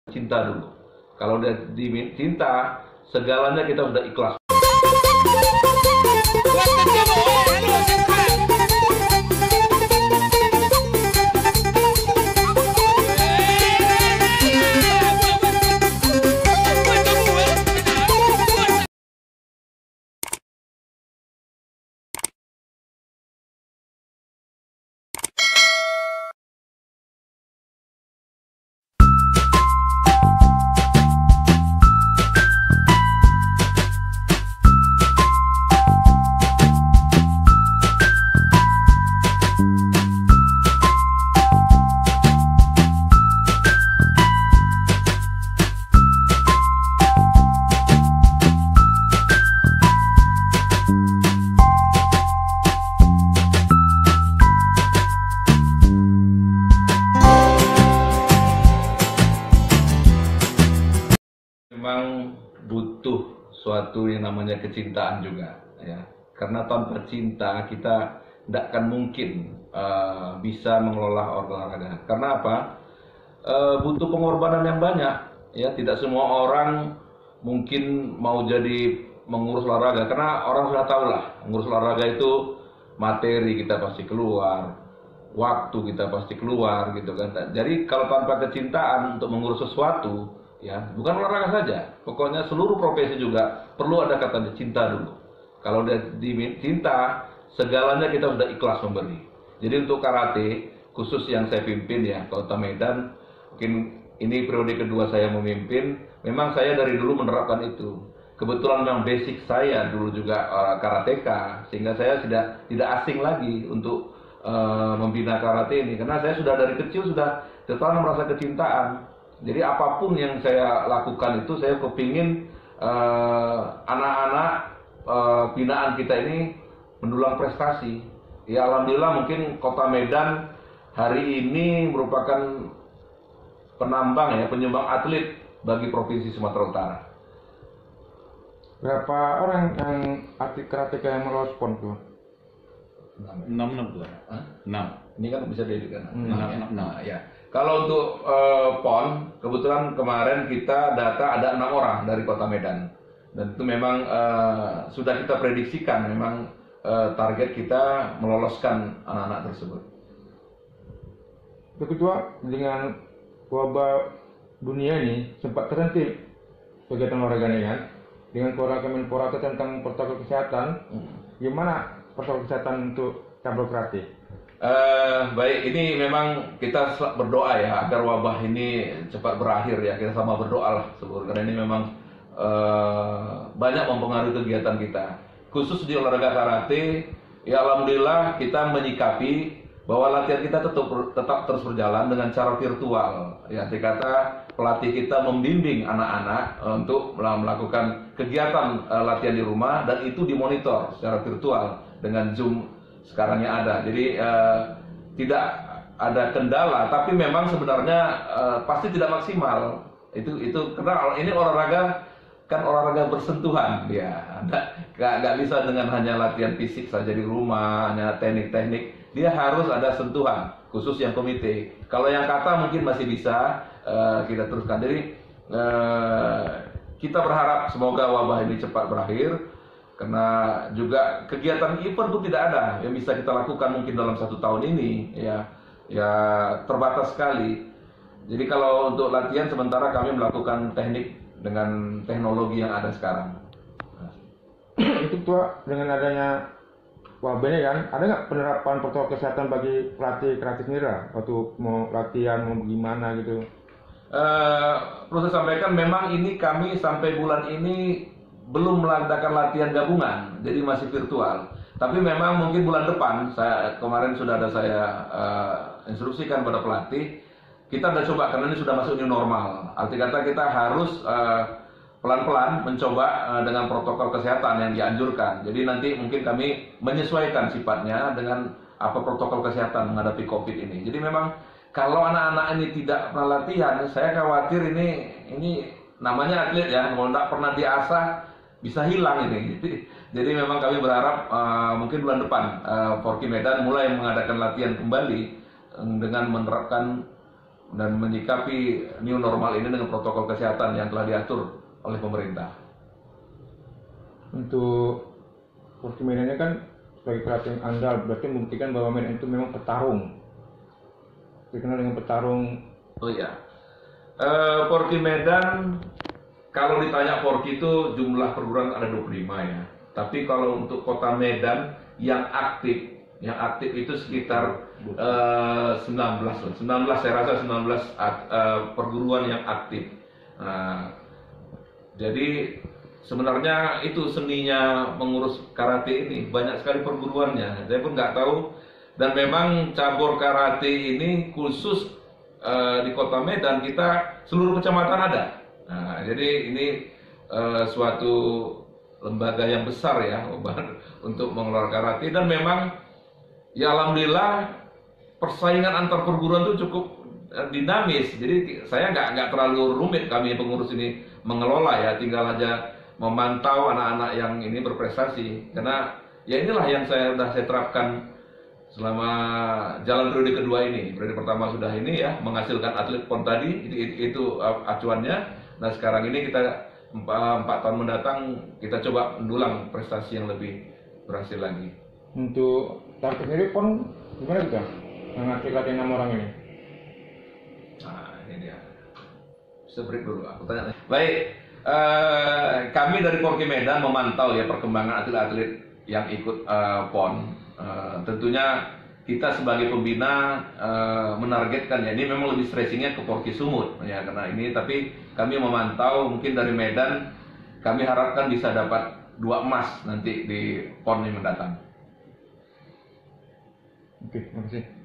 cinta dulu. Kalau dia cinta, segalanya kita udah ikhlas. Memang butuh suatu yang namanya kecintaan juga, ya. Karena tanpa cinta kita tidak akan mungkin bisa mengelola olahraga. Karena apa? Butuh pengorbanan yang banyak, ya. Tidak semua orang mungkin mau jadi mengurus olahraga, karena orang sudah tahu lah, mengurus olahraga itu materi kita pasti keluar, waktu kita pasti keluar, gitu kan. Jadi kalau tanpa kecintaan untuk mengurus sesuatu, ya, bukan olahraga saja, pokoknya seluruh profesi juga perlu ada kata cinta dulu. Kalau dia cinta, segalanya kita sudah ikhlas memberi. Jadi untuk karate, khusus yang saya pimpin ya, Kota Medan, mungkin ini periode kedua saya memimpin, memang saya dari dulu menerapkan itu. Kebetulan memang basic saya dulu juga karateka, sehingga saya tidak asing lagi untuk membina karate ini, karena saya sudah dari kecil sudah tertanam rasa kecintaan. Jadi apapun yang saya lakukan itu saya kepingin anak-anak binaan kita ini mendulang prestasi. Ya alhamdulillah mungkin Kota Medan hari ini merupakan penambang ya, penyumbang atlet bagi Provinsi Sumatera Utara. Berapa orang yang atlet karateka yang lolos PON tuh? 6 tuh. 6. Ini kan bisa dilihat. 6. Ya. Kalau untuk PON, kebetulan kemarin kita data ada 6 orang dari Kota Medan, dan itu memang sudah kita prediksikan, memang target kita meloloskan anak-anak tersebut. Ketua, dengan wabah dunia ini sempat terhenti kegiatan olahraganya kan, dengan Kemenpora tentang protokol kesehatan, gimana protokol kesehatan untuk cabur karate? Baik, ini memang kita berdoa ya agar wabah ini cepat berakhir ya, kita sama berdoa lah seluruh, karena ini memang banyak mempengaruhi kegiatan kita, khusus di olahraga karate. Ya alhamdulillah kita menyikapi bahwa latihan kita tetap terus berjalan dengan cara virtual. Ya, arti kata pelatih kita membimbing anak-anak untuk melakukan kegiatan latihan di rumah, dan itu dimonitor secara virtual dengan Zoom sekarang yang ada. Jadi tidak ada kendala, tapi memang sebenarnya pasti tidak maksimal. Itu karena ini olahraga kan olahraga bersentuhan, ya. Nggak bisa dengan hanya latihan fisik saja di rumah, hanya teknik-teknik. Dia harus ada sentuhan, khusus yang komite. Kalau yang kata mungkin masih bisa kita teruskan. Jadi kita berharap semoga wabah ini cepat berakhir. Karena juga kegiatan event pun tidak ada yang bisa kita lakukan mungkin dalam 1 tahun ini, ya terbatas sekali. Jadi kalau untuk latihan sementara kami melakukan teknik dengan teknologi yang ada sekarang. Itu Tua, dengan adanya wabah ini kan, ada nggak penerapan protokol kesehatan bagi pelatih karate sendiri lah, waktu mau latihan mau gimana gitu? Perlu saya sampaikan, memang ini kami sampai bulan ini belum mengadakan latihan gabungan, jadi masih virtual. Tapi memang mungkin bulan depan, kemarin sudah ada saya instruksikan pada pelatih, kita sudah coba, karena ini sudah masuk new normal. Arti kata kita harus pelan-pelan mencoba dengan protokol kesehatan yang dianjurkan. Jadi nanti mungkin kami menyesuaikan sifatnya dengan apa protokol kesehatan menghadapi COVID ini. Jadi memang kalau anak-anak ini tidak pernah latihan, saya khawatir ini namanya atlet ya, kalau tidak pernah diasah bisa hilang ini. Jadi memang kami berharap mungkin bulan depan Forky Medan mulai mengadakan latihan kembali dengan menerapkan dan menyikapi new normal ini dengan protokol kesehatan yang telah diatur oleh pemerintah. Untuk Porki Medan ini kan sebagai pelatih yang andal, berarti membuktikan bahwa Medan itu memang petarung, dikenal dengan petarung. Oh iya, Porki Medan, kalau ditanya Porki itu jumlah perguruan ada 25 ya. Tapi kalau untuk kota Medan yang aktif itu sekitar 19 saya rasa 19 perguruan yang aktif. Nah, jadi sebenarnya itu seninya mengurus karate ini, banyak sekali perguruannya. Saya pun nggak tahu. Dan memang cabur karate ini khusus di kota Medan kita seluruh kecamatan ada. Nah, jadi ini suatu lembaga yang besar ya untuk mengelola karate, dan memang ya alhamdulillah persaingan antar perguruan itu cukup dinamis. Jadi saya nggak terlalu rumit kami pengurus ini mengelola ya, tinggal aja memantau anak-anak yang ini berprestasi. Karena ya inilah yang saya terapkan selama jalan periode kedua ini. Periode pertama sudah ini ya, menghasilkan atlet PON tadi, itu acuannya. Nah sekarang ini kita 4 tahun mendatang kita coba mendulang prestasi yang lebih berhasil lagi. Untuk target sendiri PON gimana kita mengatur latihan 6 orang ini? Nah ini dia. Bisa break dulu, aku tanya. Baik, kami dari Porki Medan memantau ya perkembangan atlet-atlet yang ikut PON. Tentunya kita sebagai pembina menargetkan ya, ini memang lebih stressingnya ke Porki Sumut ya karena ini, tapi kami memantau mungkin dari Medan kami harapkan bisa dapat 2 emas nanti di PON yang mendatang. Oke, terima kasih.